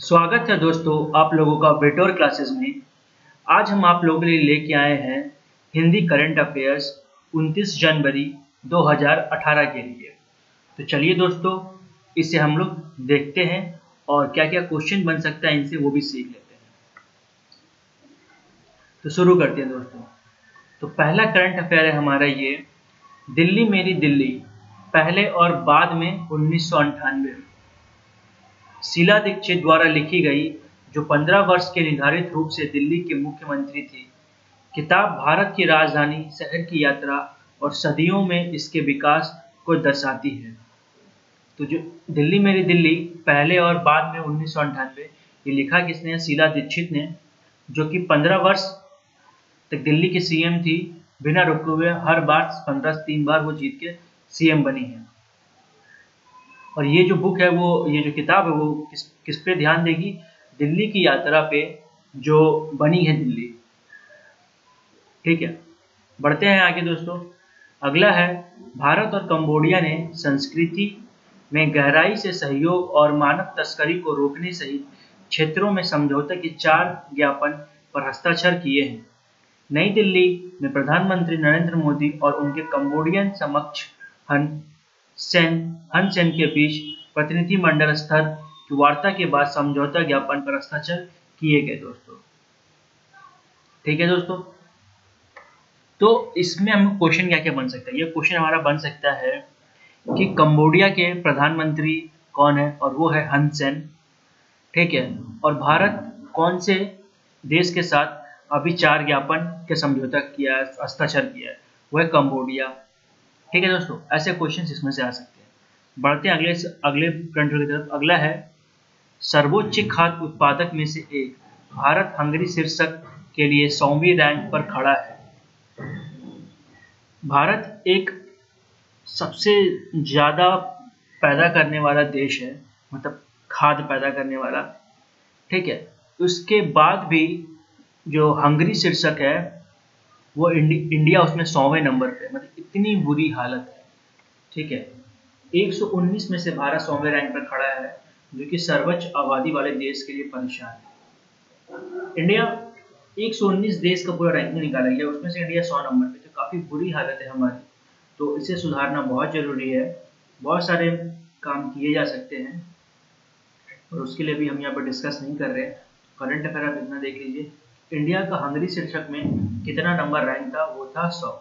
स्वागत है दोस्तों आप लोगों का विटोर क्लासेस में। आज हम आप लोगों के लिए लेके आए हैं हिंदी करंट अफेयर्स 29 जनवरी 2018 के लिए। तो चलिए दोस्तों इसे हम लोग देखते हैं और क्या क्या क्वेश्चन बन सकता है इनसे वो भी सीख लेते हैं। तो शुरू करते हैं दोस्तों। तो पहला करंट अफेयर है हमारा ये, दिल्ली मेरी दिल्ली पहले और बाद में 1998। शीला दीक्षित द्वारा लिखी गई, जो 15 वर्ष के निर्धारित रूप से दिल्ली के मुख्यमंत्री थी। किताब भारत की राजधानी शहर की यात्रा और सदियों में इसके विकास को दर्शाती है। तो जो दिल्ली मेरी दिल्ली पहले और बाद में 1998 ये लिखा किसने? शीला दीक्षित ने, जो कि 15 वर्ष तक दिल्ली की सीएम थी। बिना रुके हुए हर बार 3 बार वो जीत के सीएम बनी है। और ये जो बुक है वो, ये जो किताब है वो किस पे ध्यान देगी? दिल्ली की यात्रा पे जो बनी है दिल्ली। ठीक है, बढ़ते हैं आगे दोस्तों। अगला है, भारत और कंबोडिया ने संस्कृति में गहराई से सहयोग और मानव तस्करी को रोकने सहित क्षेत्रों में समझौते के 4 ज्ञापन पर हस्ताक्षर किए हैं। नई दिल्ली में प्रधानमंत्री नरेंद्र मोदी और उनके कंबोडियन समकक्ष हन सेन के बीच प्रतिनिधिमंडल स्तर की वार्ता के बाद समझौता ज्ञापन पर हस्ताक्षर किए गए दोस्तों। ठीक है दोस्तों, तो इसमें हम क्वेश्चन क्या क्या बन सकता है? ये क्वेश्चन हमारा बन सकता है कि कंबोडिया के प्रधानमंत्री कौन है, और वो है हन सेन। ठीक है, और भारत कौन से देश के साथ अभी 4 ज्ञापन के समझौता किया है, हस्ताक्षर किया है? वो है कंबोडिया। ठीक है दोस्तों, ऐसे क्वेश्चन इसमें से आ सकते हैं। बढ़ते हैं अगले करंट की तरफ। अगला है, सर्वोच्च खाद्य उत्पादक में से एक, भारत हंगरी शीर्षक के लिए 100वीं रैंक पर खड़ा है। भारत एक सबसे ज्यादा पैदा करने वाला देश है, मतलब खाद्य पैदा करने वाला। ठीक है, उसके बाद भी जो हंगरी शीर्षक है वो इंडिया उसमें 100वें नंबर पे, मतलब इतनी बुरी हालत है। ठीक है, 119 में से भारत 100वें रैंक पर खड़ा है, जो कि सर्वोच्च आबादी वाले देश के लिए परेशान है। इंडिया 119 देश का पूरा रैंकिंग निकाला गया, उसमें से इंडिया 100 नंबर पे, तो काफी बुरी हालत है हमारी। तो इसे सुधारना बहुत जरूरी है। बहुत सारे काम किए जा सकते हैं और उसके लिए भी हम यहाँ पर डिस्कस नहीं कर रहे हैं। करंट अफेयर आप इतना देख लीजिए, इंडिया का हंगरी शीर्षक में कितना नंबर रैंक था? वो था 100।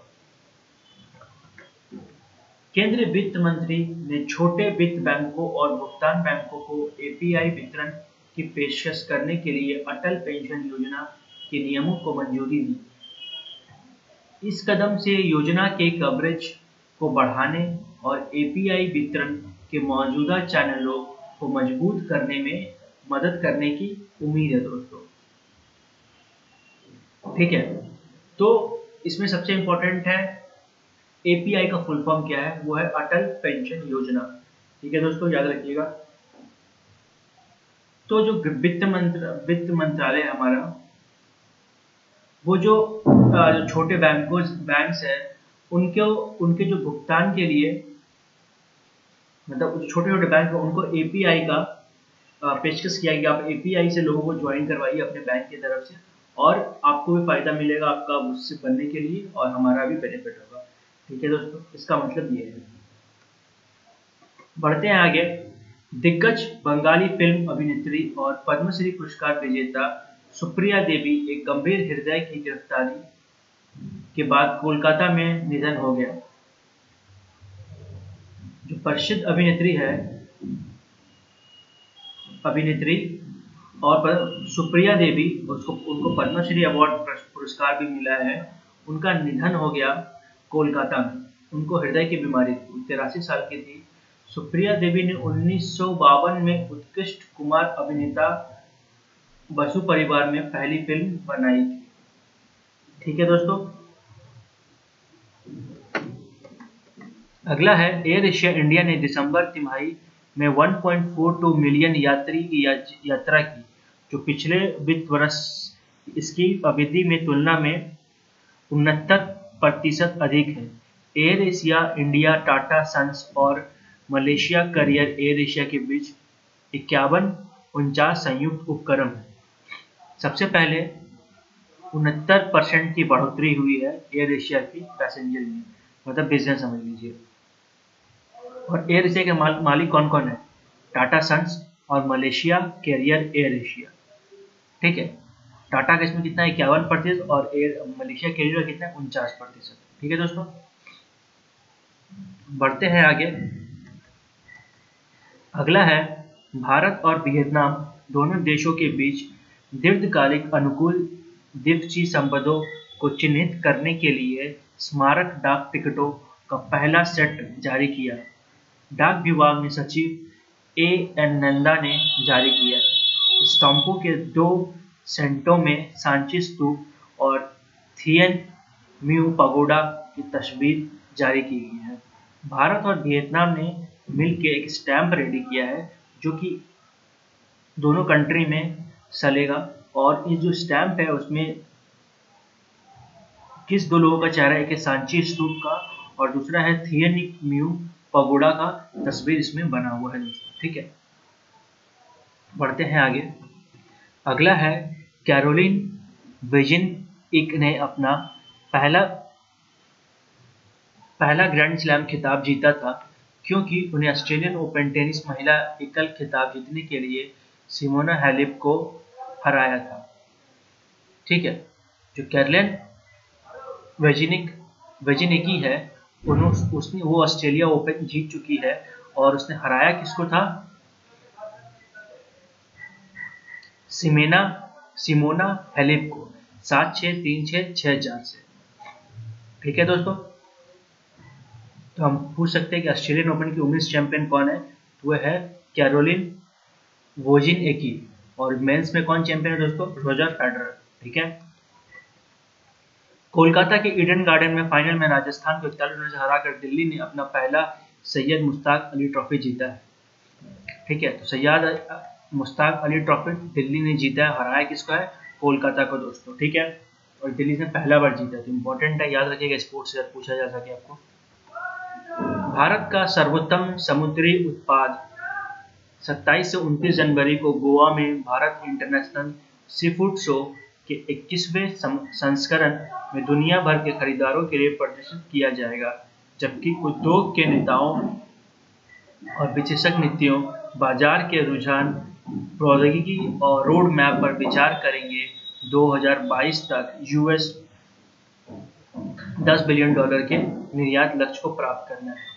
केंद्रीय वित्त मंत्री ने छोटे वित्त बैंकों और भुगतान बैंकों को एपीआई वितरण की पेशकश करने के लिए अटल पेंशन योजना के नियमों को मंजूरी दी। इस कदम से योजना के कवरेज को बढ़ाने और एपीआई वितरण के मौजूदा चैनलों को मजबूत करने में मदद करने की उम्मीद है दोस्तों। ठीक है, तो इसमें सबसे इंपॉर्टेंट है एपीआई का फुल फॉर्म क्या है? वो है अटल पेंशन योजना। ठीक है दोस्तों, याद रखिएगा। तो जो वित्त मंत्रालय हमारा, वो जो छोटे बैंक्स है उनके जो भुगतान के लिए, मतलब छोटे छोटे बैंक है, उनको एपीआई का पेशकश किया गया। आप एपीआई से लोगों को ज्वाइन करवाइए अपने बैंक की तरफ से, और आपको भी फायदा मिलेगा आपका उससे बनने के लिए, और हमारा भी बेनिफिट होगा। ठीक है दोस्तों, इसका मतलब ये है। बढ़ते हैं आगे। दिग्गज बंगाली फिल्म अभिनेत्री और पद्मश्री पुरस्कार विजेता सुप्रिया देवी एक गंभीर हृदय की गिरफ्तारी के बाद कोलकाता में निधन हो गया। जो प्रसिद्ध अभिनेत्री और सुप्रिया देवी, उनको पद्मश्री अवार्ड पुरस्कार भी मिला है। उनका निधन हो गया कोलकाता में। उनको हृदय की बीमारी थी, 83 साल की थी। सुप्रिया देवी ने 1952 में उत्कृष्ट कुमार अभिनेता बसु परिवार में पहली फिल्म बनाई थी। ठीक है दोस्तों, अगला है, एयर एशिया इंडिया ने दिसंबर तिमाही में 1.42 मिलियन यात्री की यात्रा की, जो पिछले वित्त वर्ष इसकी अवधि में तुलना में 69% अधिक है। Air Asia India, Tata sons और मलेशिया करियर एयर एशिया के बीच 51 49 संयुक्त उपक्रम हैं। सबसे पहले 69% की बढ़ोतरी हुई है एयर एशिया की पैसेंजर में, मतलब बिजनेस समझ लीजिए। और एयर एशिया के मालिक कौन कौन है? टाटा सन्स और मलेशिया कैरियर एयर एशिया। ठीक है, टाटा का इसमें कितना है 51% और एयर मलेशिया कैरियर का कितना है 49%। ठीक है दोस्तों, बढ़ते हैं आगे। अगला है भारत और वियतनाम दोनों देशों के बीच दीर्घकालिक अनुकूल द्विपक्षीय संबंधों को चिन्हित करने के लिए स्मारक डाक टिकटों का पहला सेट जारी किया। डाक विभाग में सचिव एन नंदा ने जारी किया। स्टाम्पों के 2 सेटों में सांची स्तूप और थियन म्यू पगोडा की तस्वीर जारी की गई है। भारत और वियतनाम ने मिलकर एक स्टैम्प रेडी किया है जो कि दोनों कंट्री में चलेगा। और ये जो स्टैम्प है उसमें किस 2 लोगों का चेहरा है? एक सांची स्तूप का और दूसरा है थियन म्यू पगोडा का तस्वीर इसमें बना हुआ है दोस्तों। ठीक है, बढ़ते हैं आगे। अगला है कैरोलिन विजिनिक ने अपना पहला ग्रैंड स्लैम खिताब जीता था, क्योंकि उन्हें ऑस्ट्रेलियन ओपन टेनिस महिला एकल खिताब जीतने के लिए सिमोना हालेप को हराया था। ठीक है, जो कैरोलिन विजिनिकी है वो ऑस्ट्रेलिया ओपन जीत चुकी है और उसने हराया किसको था? सिमोना हालेप को 7-6, 3-6, 6-4 से। ठीक है दोस्तों, तो हम पूछ सकते हैं कि ऑस्ट्रेलियन ओपन की वुमेन्स चैंपियन कौन है? तो वह है कैरोलिन वोजिनिकी। और मेंस में कौन चैंपियन है दोस्तों? Roger Federer. ठीक है, कोलकाता के ईडन गार्डन में फाइनल में राजस्थान को 41 रन से हराकर दिल्ली ने अपना पहला सैयद मुश्ताक अली ट्रॉफी जीता है। ठीक है, तो सैयद मुश्ताक अली ट्रॉफी दिल्ली ने जीता है, हराया किसको है? कोलकाता को दोस्तों। ठीक है, और दिल्ली ने पहला बार जीता, तो इम्पोर्टेंट है, याद रखिएगा, स्पोर्ट्स से पूछा जा सके आपको। भारत का सर्वोत्तम समुद्री उत्पाद 27 से 29 जनवरी को गोवा में भारत इंटरनेशनल सीफूड शो के 21वें संस्करण में दुनिया भर के खरीदारों के लिए प्रदर्शित किया जाएगा, जबकि उद्योग के नेताओं और विशेषज्ञ नीतियों, बाजार के रुझान, प्रौद्योगिकी और रोड मैप पर विचार करेंगे। 2022 तक US $10 बिलियन के निर्यात लक्ष्य को प्राप्त करना है।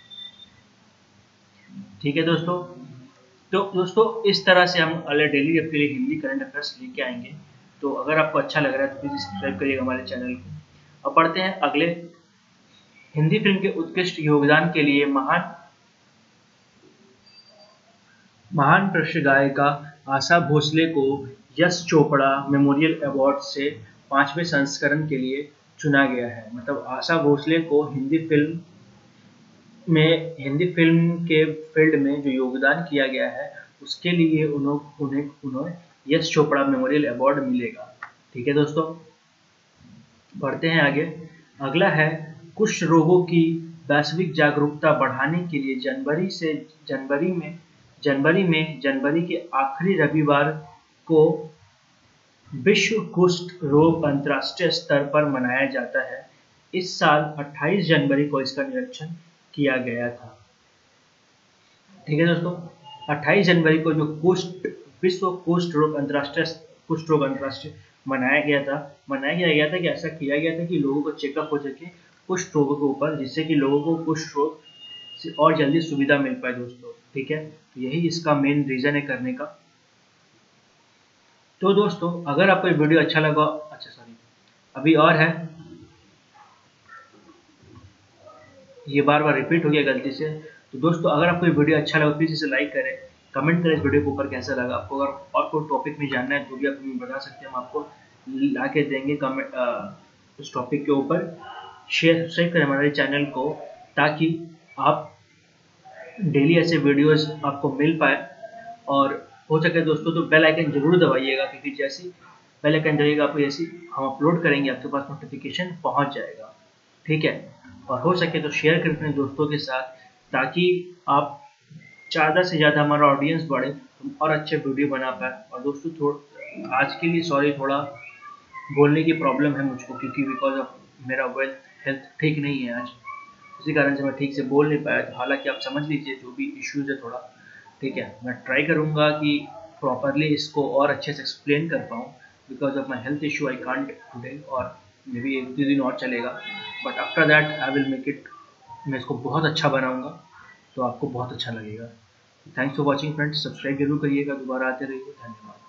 ठीक है दोस्तों, तो दोस्तों इस तरह से हम अगले डेली आपके लिए हिंदी करंट अफेयर्स लेके आएंगे। तो अगर आपको अच्छा लग रहा है तो प्लीज़ सब्सक्राइब करिएगा हमारे चैनल को। अब पढ़ते हैं अगले। हिंदी फिल्म के उत्कृष्ट योगदान के लिए महान पृष्ठ गायिका आशा भोसले को यश चोपड़ा मेमोरियल अवार्ड से 5वें संस्करण के लिए चुना गया है। मतलब आशा भोसले को हिंदी फिल्म के फील्ड में जो योगदान किया गया है उसके लिए उन्हें यश चोपड़ा मेमोरियल अवार्ड मिलेगा। ठीक है दोस्तों, बढ़ते हैं आगे। अगला है कुष्ठ रोगों की वैश्विक जागरूकता बढ़ाने के लिए जनवरी के आखिरी रविवार को विश्व कुष्ठ रोग अंतर्राष्ट्रीय स्तर पर मनाया जाता है। इस साल 28 जनवरी को इसका निरीक्षण किया गया था। ठीक है दोस्तों, 28 जनवरी को जो विश्व कुष्ठ रोग अंतर्राष्ट्रीय मनाया गया था कि ऐसा किया गया था कि लोगों को चेकअप हो सके कुष्ठ रोगों के ऊपर, जिससे कि लोगों को कुष्ठ रोग से और जल्दी सुविधा मिल पाए दोस्तों। ठीक है, तो यही इसका मेन रीजन है करने का। तो दोस्तों अगर आपको ये वीडियो अच्छा लगा, अभी और है, ये बार बार रिपीट हो गया गलती से। तो दोस्तों अगर आपको ये वीडियो अच्छा लगा प्लीज़ इसे लाइक करें, कमेंट करें इस वीडियो के ऊपर कैसा लगा आपको। अगर और कोई टॉपिक में जानना है तो भी आप हमें बता सकते हैं, हम आपको ला के देंगे कमेंट उस टॉपिक के ऊपर। शेयर करें हमारे चैनल को ताकि आप डेली ऐसे वीडियोस आपको मिल पाए। और हो सके दोस्तों तो बेल आइकन जरूर दबाइएगा, क्योंकि जैसे बेल आइकन दबाइएगा आपको जैसे हम अपलोड करेंगे आपके पास नोटिफिकेशन पहुंच जाएगा। ठीक है, और हो सके तो शेयर करें अपने दोस्तों के साथ ताकि आप ज़्यादा से ज़्यादा हमारा ऑडियंस बढ़े, और अच्छे वीडियो बना पाए। और दोस्तों आज के लिए सॉरी, थोड़ा बोलने की प्रॉब्लम है मुझको, क्योंकि बिकॉज ऑफ मेरा हेल्थ ठीक नहीं है आज, इसी कारण से मैं ठीक से बोल नहीं पाया। तो हालांकि आप समझ लीजिए जो भी इश्यूज है थोड़ा, ठीक है। मैं ट्राई करूँगा कि प्रॉपरली इसको और अच्छे से एक्सप्लेन कर पाऊँ। Because of my health issue I can't today, और मे बी 1-2 दिन और चलेगा, but after that I will make it. मैं इसको बहुत अच्छा बनाऊँगा, तो आपको बहुत अच्छा लगेगा। Thanks for watching friends. Subscribe जरूर करिएगा, दोबारा आते रहिए। धन्यवाद।